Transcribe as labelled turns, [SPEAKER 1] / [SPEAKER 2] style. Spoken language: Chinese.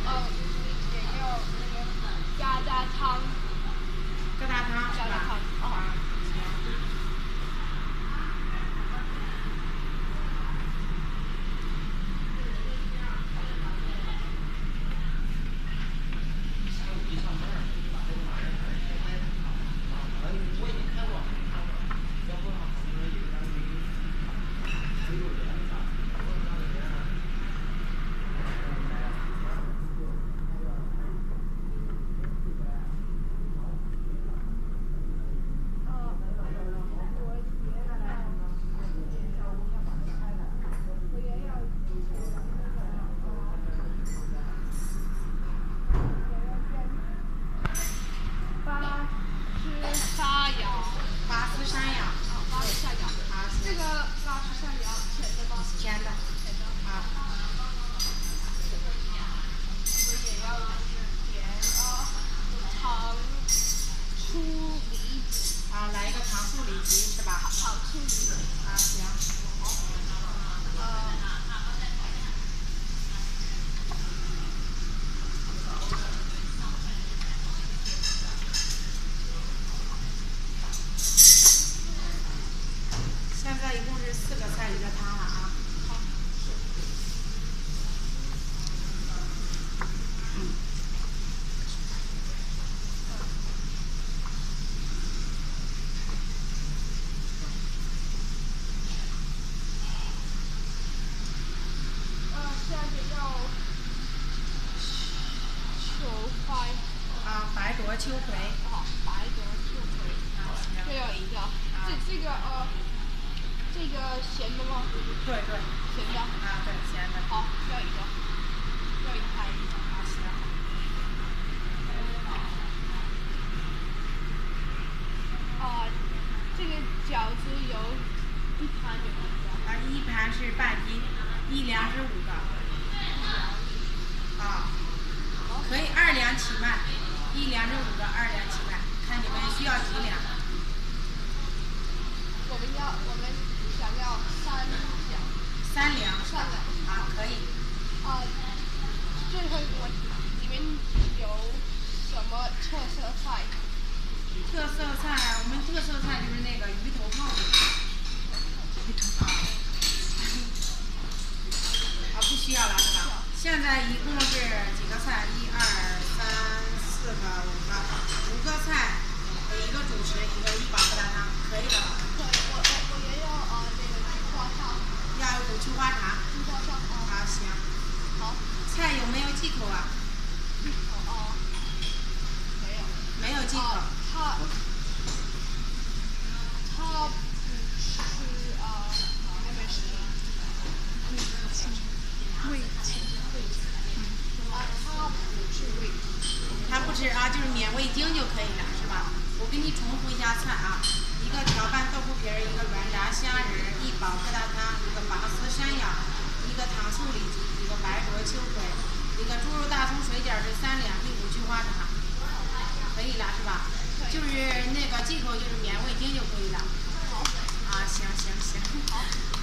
[SPEAKER 1] 也有那个疙瘩汤。
[SPEAKER 2] 疙瘩汤是吧？啊，行。巴斯山药。
[SPEAKER 1] 巴斯山药。
[SPEAKER 2] 啊，
[SPEAKER 1] 这个巴斯山药甜的吗？
[SPEAKER 2] 甜的。
[SPEAKER 1] 甜的。
[SPEAKER 2] 啊。
[SPEAKER 1] 我也要点糖醋里脊。
[SPEAKER 2] 啊，来一个糖醋里脊是吧？
[SPEAKER 1] 糖醋里脊。
[SPEAKER 2] 啊，行。现在一共是4个菜1个汤了啊。
[SPEAKER 1] 好。现在也要秋葵。
[SPEAKER 2] 啊，白灼秋葵。
[SPEAKER 1] 好，白灼秋葵。
[SPEAKER 2] 啊，行。
[SPEAKER 1] 这要一个。这个咸的吗？
[SPEAKER 2] 对对。
[SPEAKER 1] 咸的。
[SPEAKER 2] 啊，对，咸的。
[SPEAKER 1] 好，要一个，要一盘。
[SPEAKER 2] 啊，行。
[SPEAKER 1] 这个饺子有一盘有多少？
[SPEAKER 2] 啊，一盘是半斤，1两是5个。啊，可以2两起卖，1两是5个，2两起卖，看你们需要几两。
[SPEAKER 1] 我们想要3两。
[SPEAKER 2] 3两。
[SPEAKER 1] 3两。
[SPEAKER 2] 啊，可以。
[SPEAKER 1] 最后一个问题，你们有什么特色菜？
[SPEAKER 2] 特色菜，我们特色菜就是那个鱼头泡饼。鱼头泡。啊，不需要了是吧？现在一共是几个菜？1、2、3、4个、5个菜，1个主食，1煲疙瘩汤，可以了吧？
[SPEAKER 1] 对，我也要那个菊花茶。
[SPEAKER 2] 要1壶菊花茶。
[SPEAKER 1] 菊花茶。
[SPEAKER 2] 啊，行。
[SPEAKER 1] 好。
[SPEAKER 2] 菜有没有忌口啊？
[SPEAKER 1] 忌口没有。
[SPEAKER 2] 没有忌口。
[SPEAKER 1] 他不吃还没吃。味精。他不吃味精。
[SPEAKER 2] 他不吃啊，就是免味精就可以了，是吧？我给你重复一下菜啊：1个调拌豆腐皮儿，1个软炸虾仁，1煲疙瘩汤，1个拔丝山药，1个糖醋里脊，1个白灼秋葵，1个猪肉大葱水饺是3两，1壶菊花茶，可以了是吧？就是那个忌口就是免味精就可以了。
[SPEAKER 1] 好。
[SPEAKER 2] 啊，行行行。
[SPEAKER 1] 好。